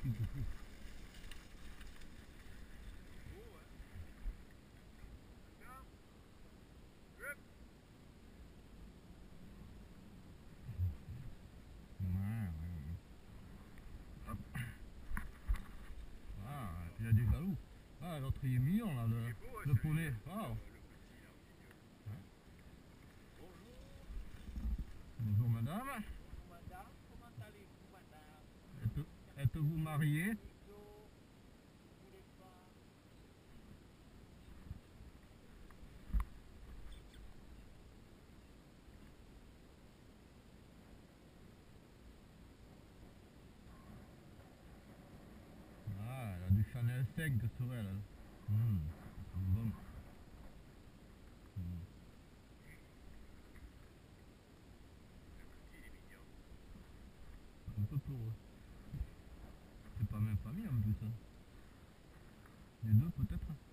Ah, il y a des jaloux. Ah, l'autre il est mignon là, le poney. Ah. Bonjour madame. Bonjour madame, comment allez-vous madame? Êtes-vous mariée? Plutôt, vous voulez pas? Ah, elle a du Chanel 5 sur elle. Bon. Un peu pour eux. C'est pas même famille en plus. Hein. Les deux peut-être.